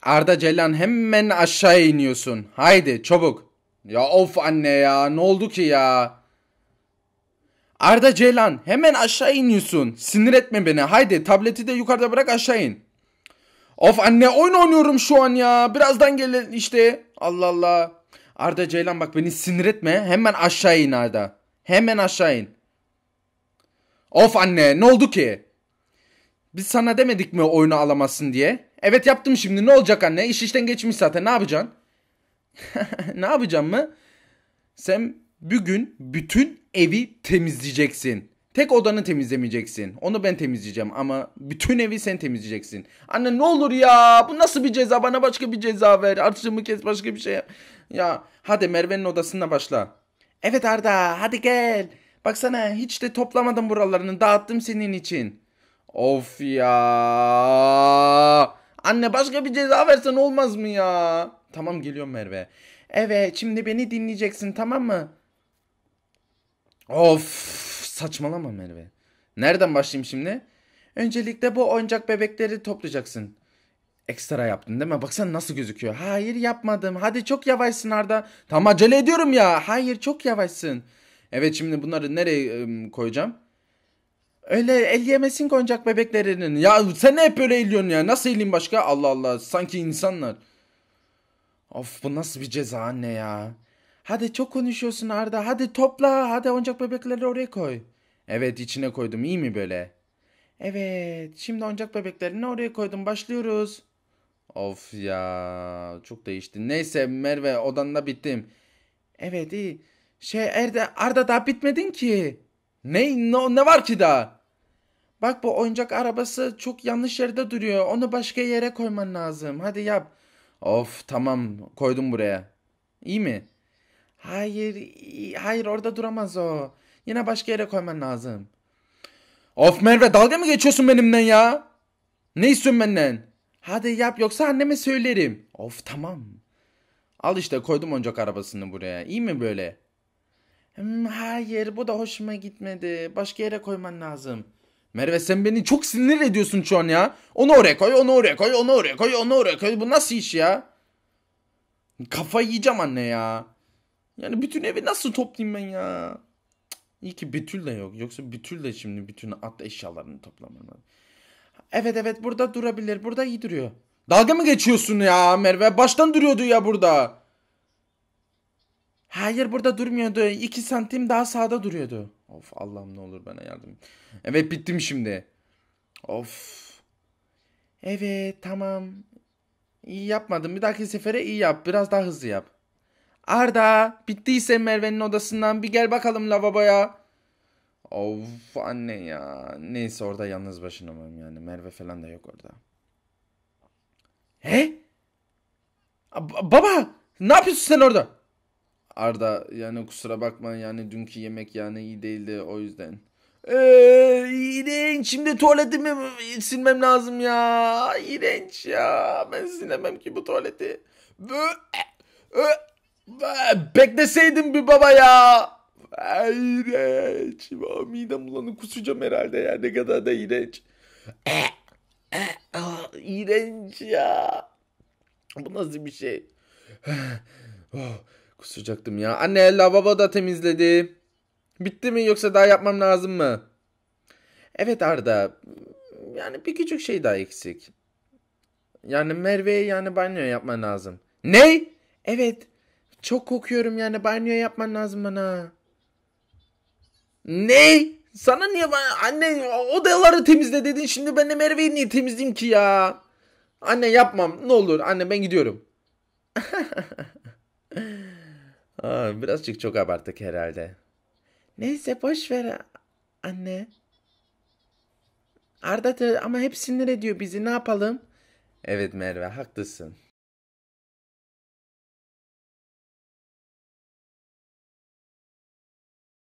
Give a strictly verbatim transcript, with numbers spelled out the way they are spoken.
Arda Ceylan hemen aşağı iniyorsun. Haydi çabuk. Ya of anne ya, ne oldu ki ya? Arda Ceylan hemen aşağı iniyorsun. Sinir etme beni. Haydi tableti de yukarıda bırak, aşağı in. Of anne, oyun oynuyorum şu an ya. Birazdan gelir işte. Allah Allah. Arda Ceylan bak, beni sinir etme. Hemen aşağı in Arda. Hemen aşağı in. Of anne, ne oldu ki? Biz sana demedik mi oyunu alamazsın diye? Evet yaptım, şimdi ne olacak anne? İş işten geçmiş zaten, ne yapacaksın? Ne yapacağım mı? Sen bugün bütün evi temizleyeceksin. Tek odanı temizlemeyeceksin. Onu ben temizleyeceğim ama bütün evi sen temizleyeceksin. Anne ne olur ya, bu nasıl bir ceza? Bana başka bir ceza ver. Harçlığımı kes, başka bir şey yap. Ya hadi Merve'nin odasına başla. Evet Arda, hadi gel. Baksana, hiç de toplamadım buralarını, dağıttım senin için. Of ya. Anne başka bir ceza versen olmaz mı ya? Tamam, geliyorum Merve. Evet, şimdi beni dinleyeceksin, tamam mı? Of, saçmalama Merve. Nereden başlayayım şimdi? Öncelikle bu oyuncak bebekleri toplayacaksın. Ekstra yaptın değil mi? Baksana nasıl gözüküyor. Hayır yapmadım. Hadi çok yavaşsın Arda. Tamam, acele ediyorum ya. Hayır, çok yavaşsın. Evet, şimdi bunları nereye ım, koyacağım? Öyle elleyemesin ki oyuncak bebeklerinin. Ya sen hep böyle elliyorsun ya. Nasıl eleyim başka? Allah Allah. Sanki insanlar. Of, bu nasıl bir ceza anne ya. Hadi çok konuşuyorsun Arda. Hadi topla. Hadi oyuncak bebekleri oraya koy. Evet, içine koydum. İyi mi böyle? Evet. Şimdi oyuncak bebeklerini oraya koydum. Başlıyoruz. Of ya. Çok değişti. Neyse Merve, odanda bittim. Evet iyi. Şey Arda, Arda daha bitmedin ki. Ne, ne, ne var ki daha? Bak, bu oyuncak arabası çok yanlış yerde duruyor. Onu başka yere koyman lazım. Hadi yap. Of tamam, koydum buraya. İyi mi? Hayır, iyi- hayır orada duramaz o. Yine başka yere koyman lazım. Of Merve, dalga mı geçiyorsun benimle ya? Ne istiyorsun benden? Hadi yap, yoksa anneme söylerim. Of tamam. Al işte, koydum oyuncak arabasını buraya. İyi mi böyle? Hmm, hayır, bu da hoşuma gitmedi. Başka yere koyman lazım. Merve, sen beni çok sinir ediyorsun şu an ya. Onu oraya koy, onu oraya koy, onu oraya koy, onu oraya koy. Bu nasıl iş ya? Kafayı yiyeceğim anne ya. Yani bütün evi nasıl toplayayım ben ya? İyi ki Betül de yok. Yoksa Betül de şimdi bütün at eşyalarını toplamam lazım. Evet evet, burada durabilir. Burada iyi duruyor. Dalga mı geçiyorsun ya Merve? Baştan duruyordu ya burada. Hayır, burada durmuyordu. İki santim daha sağda duruyordu. Of Allah'ım, ne olur bana yardım et. Evet, bittim şimdi. Of. Evet tamam. İyi yapmadım. Bir dahaki sefere iyi yap. Biraz daha hızlı yap. Arda, bittiyse Merve'nin odasından bir gel bakalım lavaboya. Of anne ya. Neyse, orada yalnız başına mıyım yani. Merve falan da yok orada. He? A- baba, ne yapıyorsun sen orada? Arda, yani kusura bakma, yani dünkü yemek yani iyi değildi, o yüzden. Eee iğrenç, şimdi tuvaletimi silmem lazım ya. İğrenç ya, ben silemem ki bu tuvaleti. Bö- Ö- Bekleseydim bir baba ya. İğrenç. Aa, midem bulanık, kusacağım herhalde ya, ne kadar da iğrenç. Aa, İğrenç ya. Bu nasıl bir şey? Oh, kusacaktım ya. Anne, lavabo da temizledi. Bitti mi, yoksa daha yapmam lazım mı? Evet Arda. Yani bir küçük şey daha eksik. Yani Merve'ye yani banyo yapman lazım. Ne? Evet. Çok kokuyorum, yani banyo yapman lazım bana. Ne? Sana niye ba- anne odaları temizle dedin, şimdi ben de Merve'yi niye temizleyeyim ki ya? Anne yapmam, ne olur anne, ben gidiyorum. Aa, birazcık çok abarttık herhalde. Neyse boş ver anne. Arda da ama hep sinir ediyor bizi, ne yapalım? Evet Merve, haklısın.